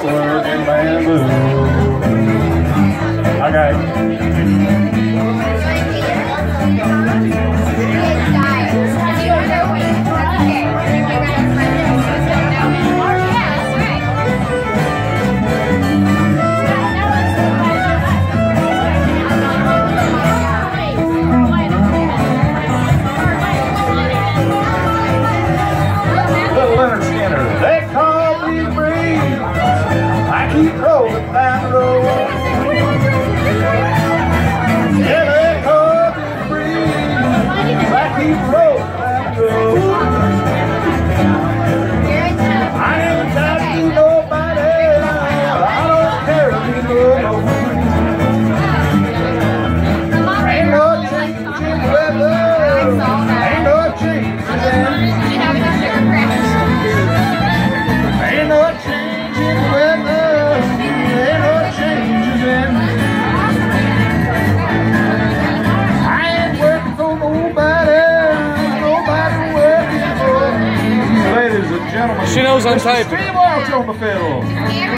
working bamboo. Okay. They call me Breeze. I keep rolling down the road. Yeah, they call me Breeze. I keep rolling down the road. I ain't tied to nobody. I don't care if you know. Ain't no change in weather. Ain't no change in She knows I'm typing. Steve Welch on the fiddle.